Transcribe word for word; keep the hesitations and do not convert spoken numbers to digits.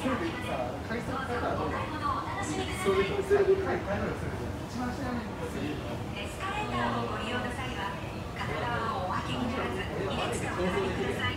エスカレーターをご利用の際は片側をお開けにならず、入れ口の方にください。